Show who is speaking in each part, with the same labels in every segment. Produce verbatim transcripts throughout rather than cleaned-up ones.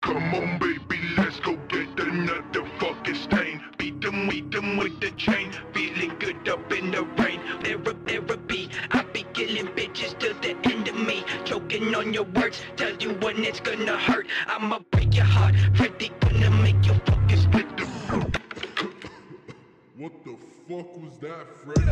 Speaker 1: Come on, baby, let's go get another fucking stain. Beat them, beat them with the chain. Feeling good up in the rain. Therapy, I be killing bitches till the end of me. Choking on your words, tell you when it's gonna hurt. I'ma break your heart, Freddy gonna make you fucking split the.
Speaker 2: What the fuck was that, Freddy?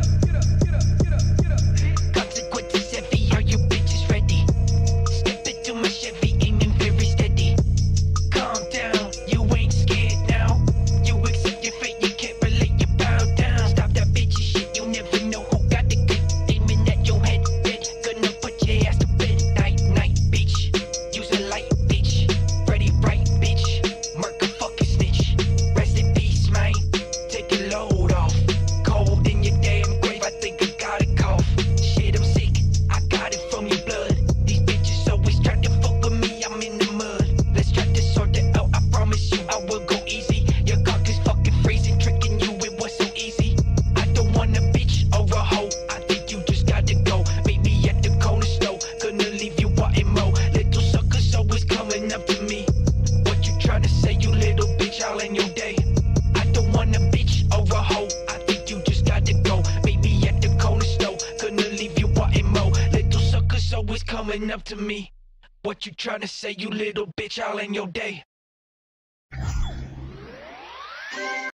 Speaker 3: Consequences heavy, are you bitches ready? Step into my Chevy, aiming very steady. Calm down, you ain't scared now. You accept your fate, you can't relate, you bow down. Stop that bitchy shit, you never know who got the good. Aiming at your head, bitch, gonna put your ass to bed. Night, night, bitch, use a light, bitch. Ready, right, bitch, murk a fucking snitch. Rest in peace, man, take a load off. Cold in your damn grave, I think I got a cough. Shit, I'm sick, I got it from your blood. These bitches always try to fuck with me, I'm in the mud. Let's try to sort it out, I promise you I will go easy. Your cock is fucking freezing, tricking you, it was so easy. I don't want a bitch or a hoe, I think you just gotta go. Meet me at the corner store, gonna leave you wanting more. Little suckers always coming up to me. What you tryna say, you little bitch, all in your day? I don't want a bitch or a hoe, I think you just gotta go. Meet me at the corner store, gonna leave you wanting more. Little suckers always coming up to me. What you tryna say, you little bitch, all in your day?